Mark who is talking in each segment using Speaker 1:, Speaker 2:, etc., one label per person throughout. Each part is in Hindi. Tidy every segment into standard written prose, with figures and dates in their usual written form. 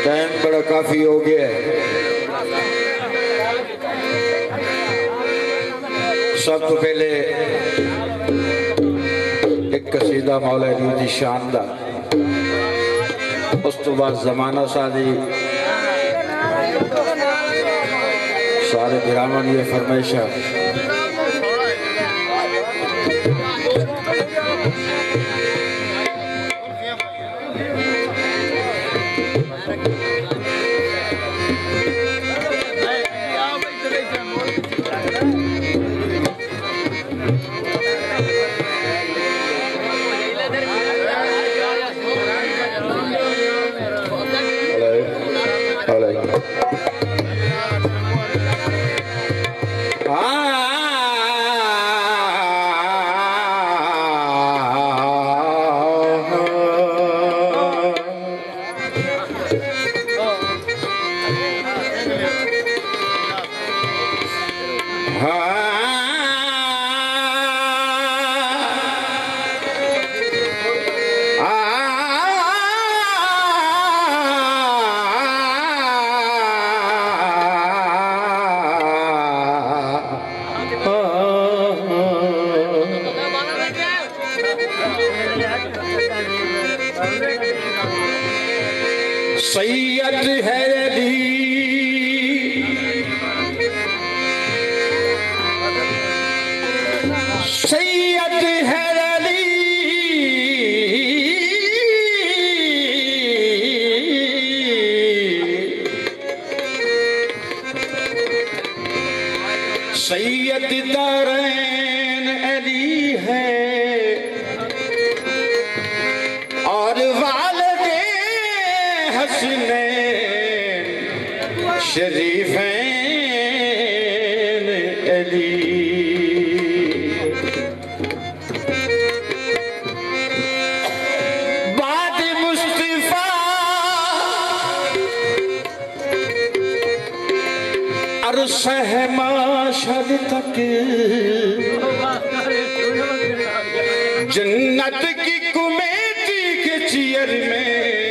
Speaker 1: टाइम बड़ा काफी हो गया है। सब तो पहले एक कसीदा मौला अली दी शान दा, उस तो बाद जमाना सादी सारे गिरामन ये फरमाइशा सैयद हैदरी सैयद हैदरी सैयद दारैन अली है और वालिदे हसनैन शरीफैन अली। बाद मुस्तफा अरसा है माशर तक जन्नत की कमेटी के चेयरमैन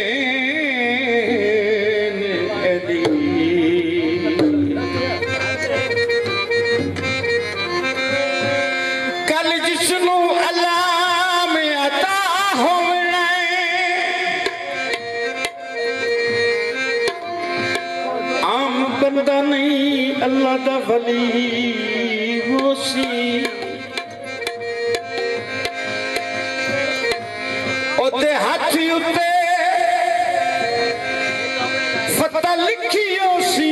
Speaker 1: बंदा नहीं अल्लाह दा वली होसी ओदे हाथ उत्ते फतह लिखी होसी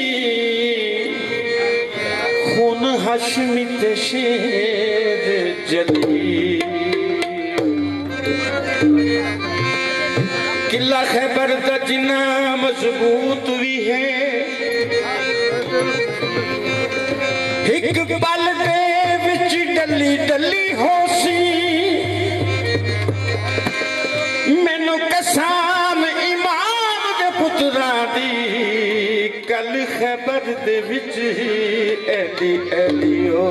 Speaker 1: खून हाशमी ते शेर जली। किला खैबर दा जिन्ना मजबूत भी है एक पल दे विच डली डली होसी मैनू कसम इमाम दे पुत्रा दी कल खैबर दे विच एली एली हो।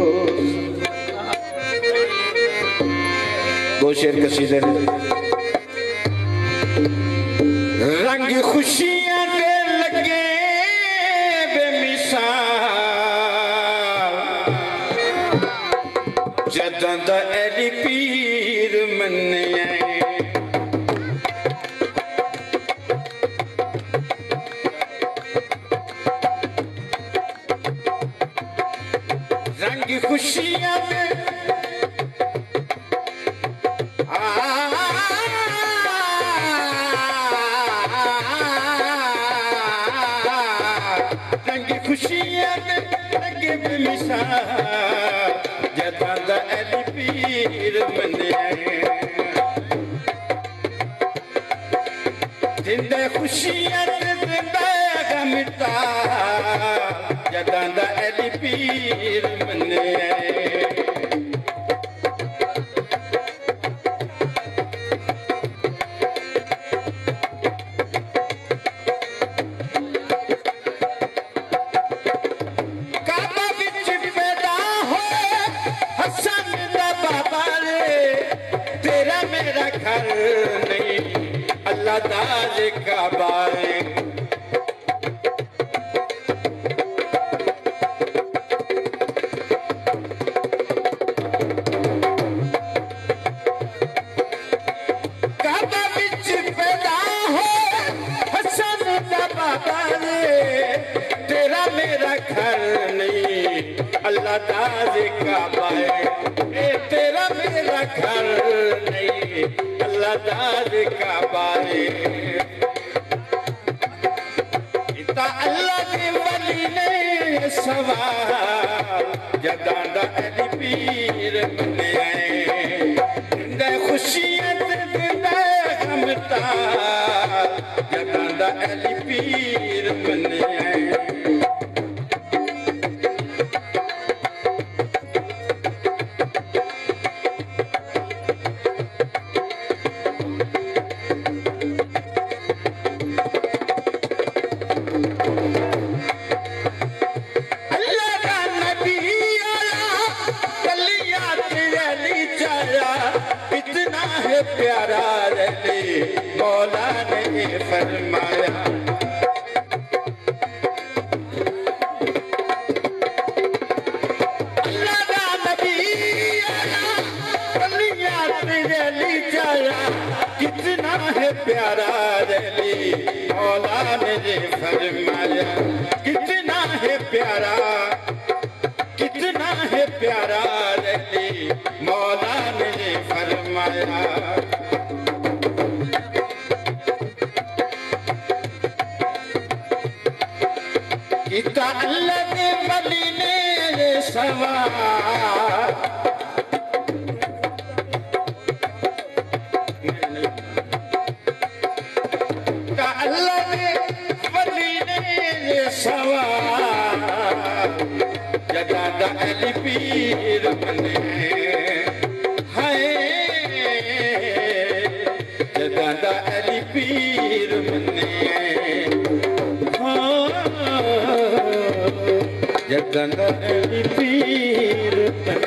Speaker 1: दो शेर कसीदे रंग खुशियां दे लगे जदां दा अली पीर मन्निया रंग खुशियां में रंग खुशियां में लगे बेमिसाल जदां दा अली पीर मन्निया जिंदे खुशियां जिंदे गम दा जदां दा अली पीर मन्निया। तेरा मेरा घर नहीं अल्लाह दा काबाए काबा बिच पैदा हो हसन दा बाबा ने तेरा मेरा घर नहीं अल्लाह दाज काबाए तेरा मेरा घर नहीं अल्लाह दाज काबाए इता अल्लाह के वली ने सवाल जदांदा अली पीर बने दे खुशियां दे हमता जदांदा अली पीर बने प्यारा रले मौला ने फरमाया अल्लाह का नबी आया कलिया रली जाया कितना है प्यारा रले मौला ने फरमाया कितना है प्यारा रले मौला ने फरमाया इता अल्लाह के वली ने सवाल इता अल्लाह के वली ने सवाल जदादा अली पीर बने जदादा अली पीर बने जदादा अली पीर बने